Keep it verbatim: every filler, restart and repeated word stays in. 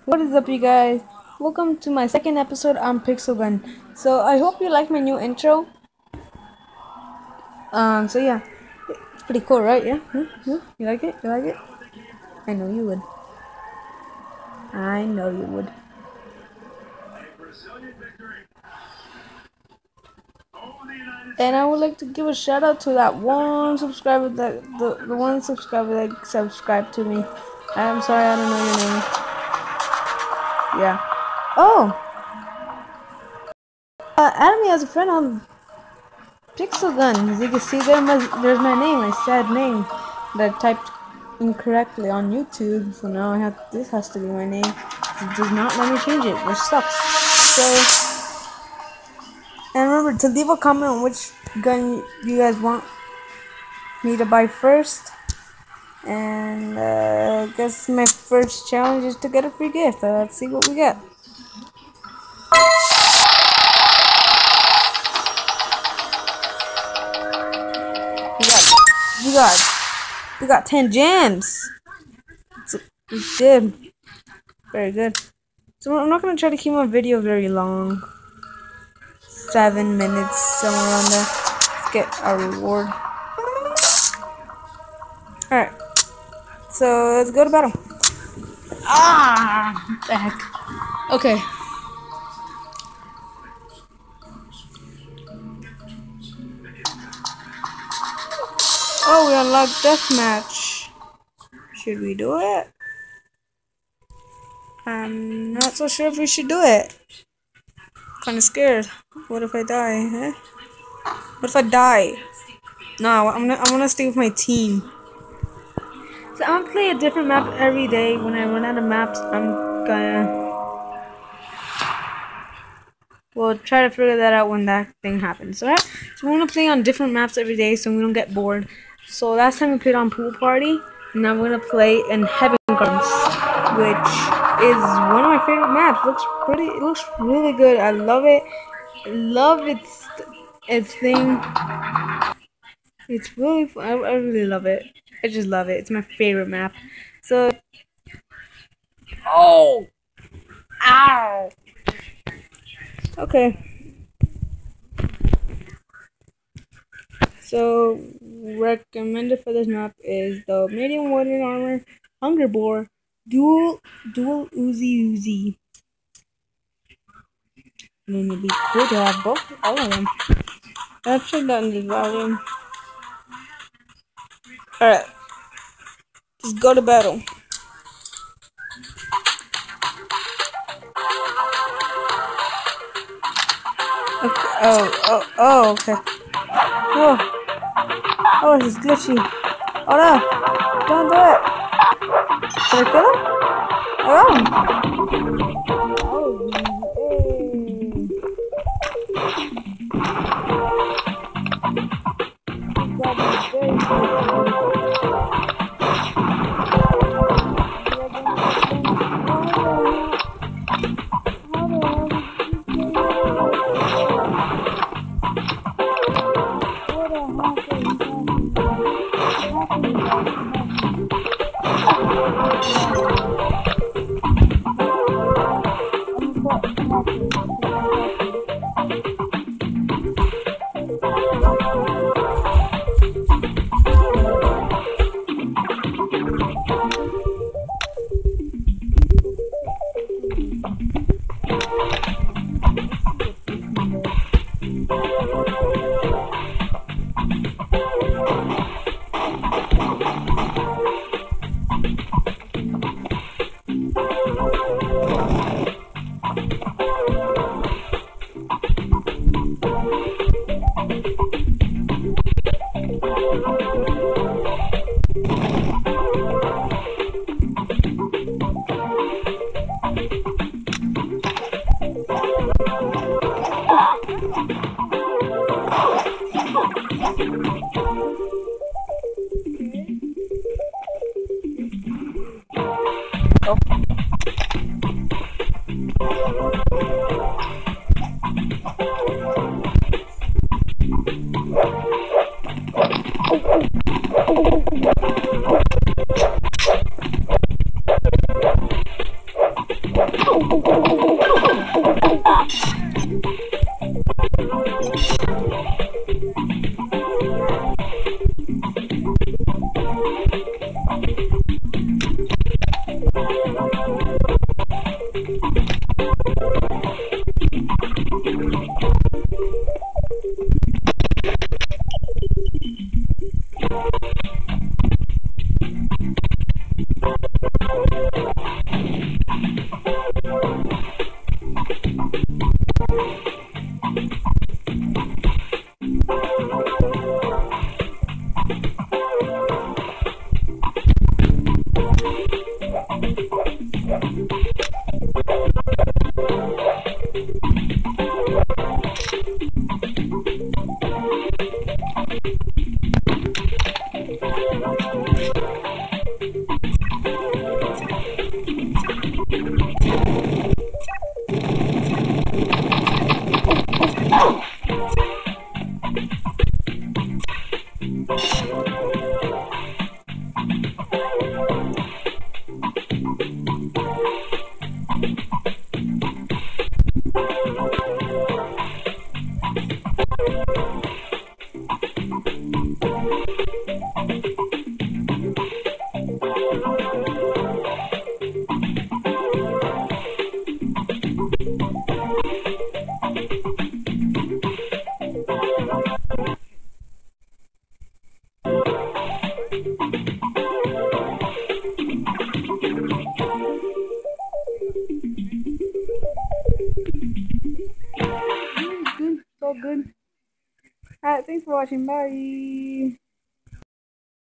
What is up, you guys? Welcome to my second episode on Pixel Gun. So I hope you like my new intro. Um, so yeah, it's pretty cool, right? Yeah, hmm? Hmm? You like it? You like it? I know you would. I know you would. And I would like to give a shout out to that one subscriber that the, the one subscriber that subscribed to me. I'm sorry, I don't know your name. Yeah. Oh. Uh, add me as a friend on Pixel Gun. As you can see there, my, there's my name, my sad name that I typed incorrectly on YouTube. So now I have this has to be my name. It does not let me change it, which sucks. So. And remember to leave a comment on which gun you guys want me to buy first. And uh, I guess my first challenge is to get a free gift. Uh, let's see what we get. We got, we got, we got ten gems. It's, it's good. Very good. So I'm not gonna try to keep my video very long. Seven minutes, somewhere around there. Let's get our reward. Alright. So let's go to battle. Ah, what the heck. Okay. Oh, we unlocked deathmatch. Should we do it? I'm not so sure if we should do it. Kinda scared. What if I die, huh? What if I die? No, I'm gonna I'm gonna stay with my team. So I'm gonna play a different map every day. When I run out of maps, I'm gonna we'll try to figure that out when that thing happens. Alright? So we're gonna play on different maps every day so we don't get bored. So last time we played on Pool Party, and now we're gonna play in Heaven Gardens, which is one of my favorite maps. Looks pretty. It looks really good. I love it. I love its its thing. It's really fun. I, I really love it. I just love it. It's my favorite map. So, oh, ow. Okay. So, recommended for this map is the medium wooden armor, hunger bore, dual dual Uzi Uzi. And then it'd be cool to have both, all of them. I've checked out in the volume. Alright. Just go to battle. Okay. Oh, oh, oh, okay. Oh. Oh, this is glitchy. Oh no! Don't do it! Should I kill him? Oh! Oh, hey. That is very good. Good, so good. Alright, thanks for watching. Bye.